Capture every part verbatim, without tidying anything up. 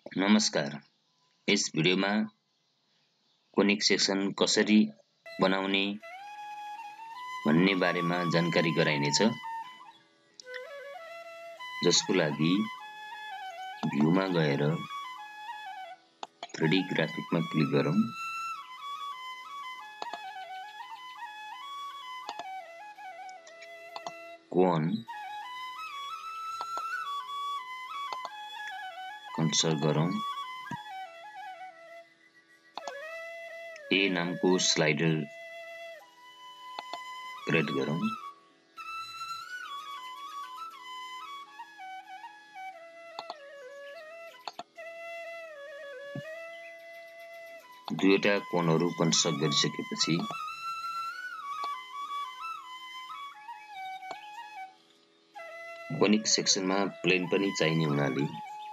नमस्कार। यस भिडियोमा conic section कसरी बनाउने भन्ने बारेमा जानकारी गराइनेछ, जसको लागि भ्यूमा गएर थ्री डी ग्राफिकमा क्लिक गरौँ। कोन कन्स्ट्रक्ट गरौँ। ए नामको स्लाइडर क्रिएट गरौँ। दुईवटा कोनहरू कन्स्ट्रक्ट गरिसकेपछि कोनिक सेक्सनमा प्लेन पनि चाहिने हुनाले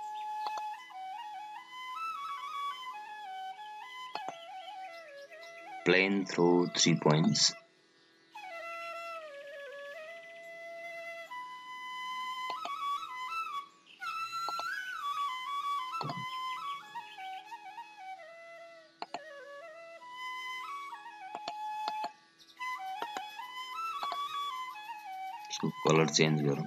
plane through three points so color change गरौँ।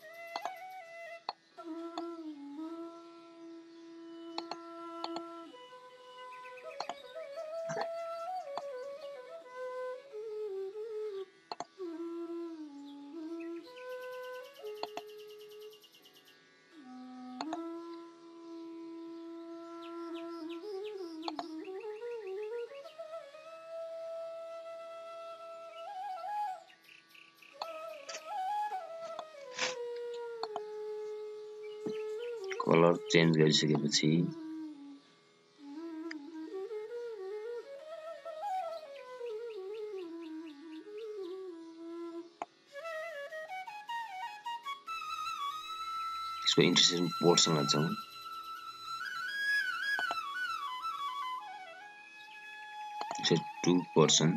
कलर चेन्ज गरिसकेपछि यसको इन्टरसेक्सन पोर्सनमा जाउँ। टू पर्सन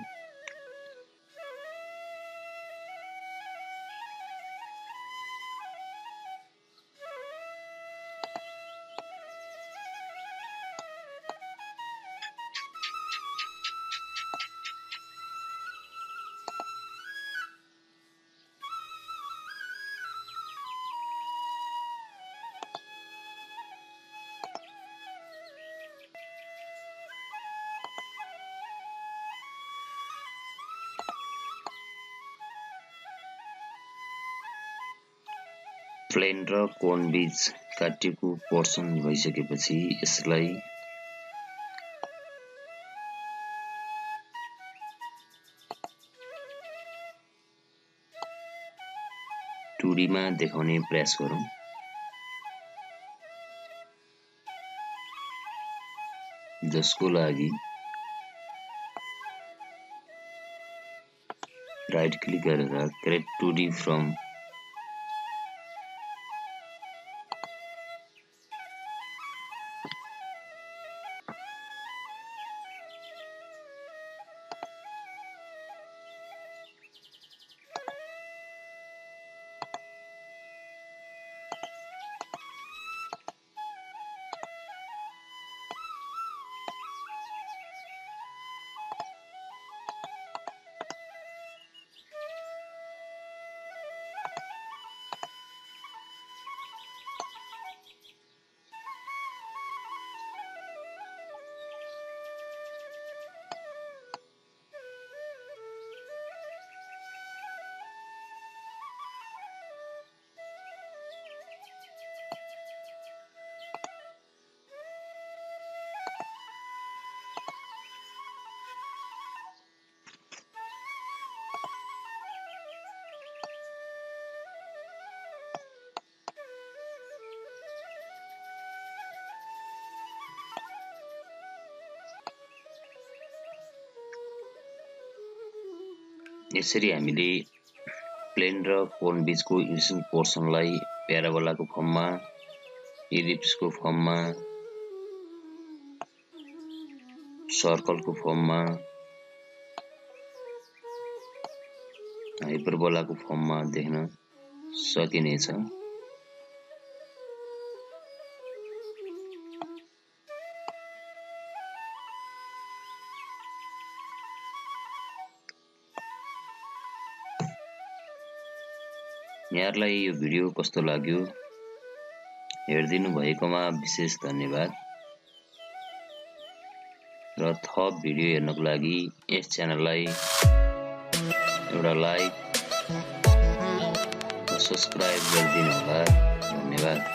प्लेन र कोन बीच काटिएको पोर्सन भइसकेपछि यसलाई टू डी मा देखाउने प्रयास गरौँ। जसको लागि राइट क्लिक गरेर क्रिएट टू डी फ्रम यसरी हामीले प्लेन र कोन बीचको इन्टरसेक्सन पोर्सनलाई प्याराबोलाको फर्ममा, इलिप्सको फर्ममा, सर्कलको फर्ममा, हाइपरबोलाको फर्ममा देख्न सकिनेछ। यहाँहरुलाई यो भिडियो कस्तो लाग्यो हेर्दिनु भएकोमा विशेष धन्यवाद र थप भिडियो हेर्नको लागि यस च्यानललाई एउटा लाइक र सब्स्क्राइब गरिदिनु होला। धन्यवाद।